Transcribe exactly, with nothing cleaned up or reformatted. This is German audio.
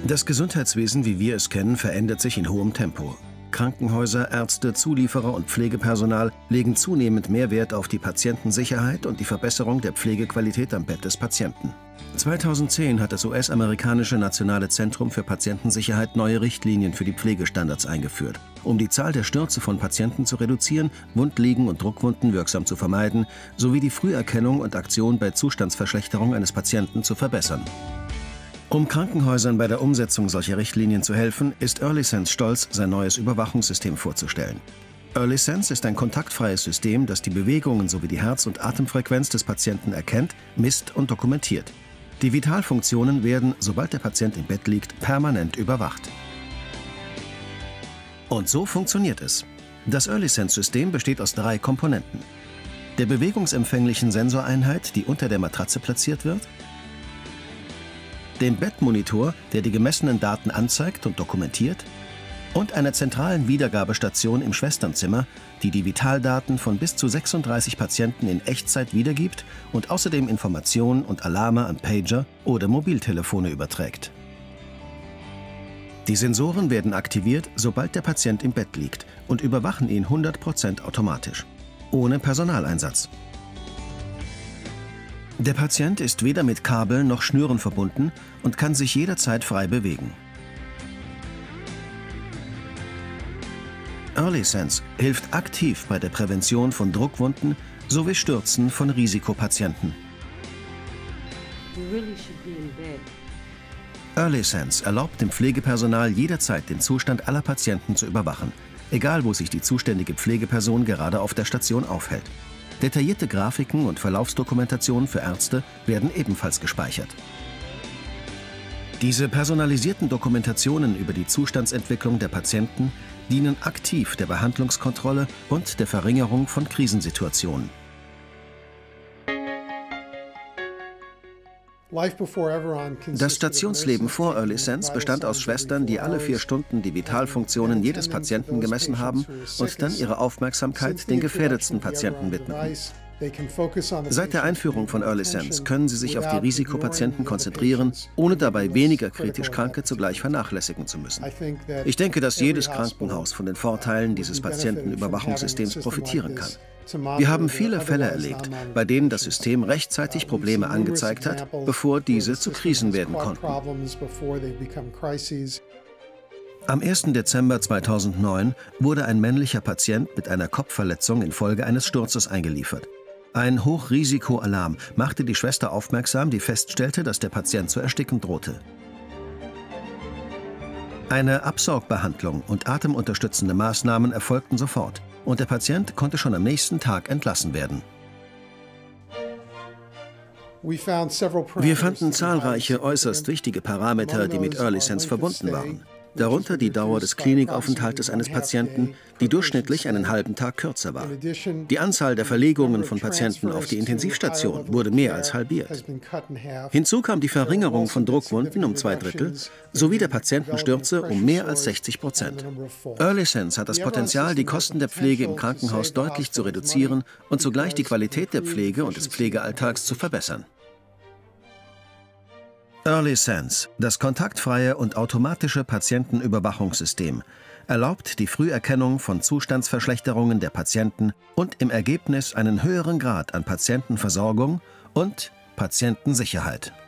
Das Gesundheitswesen, wie wir es kennen, verändert sich in hohem Tempo. Krankenhäuser, Ärzte, Zulieferer und Pflegepersonal legen zunehmend mehr Wert auf die Patientensicherheit und die Verbesserung der Pflegequalität am Bett des Patienten. zweitausendzehn hat das U S-amerikanische Nationale Zentrum für Patientensicherheit neue Richtlinien für die Pflegestandards eingeführt, um die Zahl der Stürze von Patienten zu reduzieren, Wundliegen und Druckwunden wirksam zu vermeiden, sowie die Früherkennung und Aktion bei Zustandsverschlechterung eines Patienten zu verbessern. Um Krankenhäusern bei der Umsetzung solcher Richtlinien zu helfen, ist EarlySense stolz, sein neues Überwachungssystem vorzustellen. EarlySense ist ein kontaktfreies System, das die Bewegungen sowie die Herz- und Atemfrequenz des Patienten erkennt, misst und dokumentiert. Die Vitalfunktionen werden, sobald der Patient im Bett liegt, permanent überwacht. Und so funktioniert es. Das EarlySense-System besteht aus drei Komponenten: der bewegungsempfänglichen Sensoreinheit, die unter der Matratze platziert wird, dem Bettmonitor, der die gemessenen Daten anzeigt und dokumentiert, und einer zentralen Wiedergabestation im Schwesternzimmer, die die Vitaldaten von bis zu sechsunddreißig Patienten in Echtzeit wiedergibt und außerdem Informationen und Alarme an Pager oder Mobiltelefone überträgt. Die Sensoren werden aktiviert, sobald der Patient im Bett liegt, und überwachen ihn hundert Prozent automatisch, ohne Personaleinsatz. Der Patient ist weder mit Kabeln noch Schnüren verbunden und kann sich jederzeit frei bewegen. EarlySense hilft aktiv bei der Prävention von Druckwunden sowie Stürzen von Risikopatienten. EarlySense erlaubt dem Pflegepersonal jederzeit den Zustand aller Patienten zu überwachen, egal wo sich die zuständige Pflegeperson gerade auf der Station aufhält. Detaillierte Grafiken und Verlaufsdokumentationen für Ärzte werden ebenfalls gespeichert. Diese personalisierten Dokumentationen über die Zustandsentwicklung der Patienten dienen aktiv der Behandlungskontrolle und der Verringerung von Krisensituationen. Das Stationsleben vor EarlySense bestand aus Schwestern, die alle vier Stunden die Vitalfunktionen jedes Patienten gemessen haben und dann ihre Aufmerksamkeit den gefährdetsten Patienten widmeten. Seit der Einführung von EarlySense können Sie sich auf die Risikopatienten konzentrieren, ohne dabei weniger kritisch Kranke zugleich vernachlässigen zu müssen. Ich denke, dass jedes Krankenhaus von den Vorteilen dieses Patientenüberwachungssystems profitieren kann. Wir haben viele Fälle erlebt, bei denen das System rechtzeitig Probleme angezeigt hat, bevor diese zu Krisen werden konnten. Am ersten Dezember zweitausendneun wurde ein männlicher Patient mit einer Kopfverletzung infolge eines Sturzes eingeliefert. Ein Hochrisikoalarm machte die Schwester aufmerksam, die feststellte, dass der Patient zu ersticken drohte. Eine Absaugbehandlung und atemunterstützende Maßnahmen erfolgten sofort, und der Patient konnte schon am nächsten Tag entlassen werden. Wir fanden zahlreiche äußerst wichtige Parameter, die mit EarlySense verbunden waren. Darunter die Dauer des Klinikaufenthaltes eines Patienten, die durchschnittlich einen halben Tag kürzer war. Die Anzahl der Verlegungen von Patienten auf die Intensivstation wurde mehr als halbiert. Hinzu kam die Verringerung von Druckwunden um zwei Drittel sowie der Patientenstürze um mehr als sechzig Prozent. EarlySense hat das Potenzial, die Kosten der Pflege im Krankenhaus deutlich zu reduzieren und zugleich die Qualität der Pflege und des Pflegealltags zu verbessern. EarlySense, das kontaktfreie und automatische Patientenüberwachungssystem, erlaubt die Früherkennung von Zustandsverschlechterungen der Patienten und im Ergebnis einen höheren Grad an Patientenversorgung und Patientensicherheit.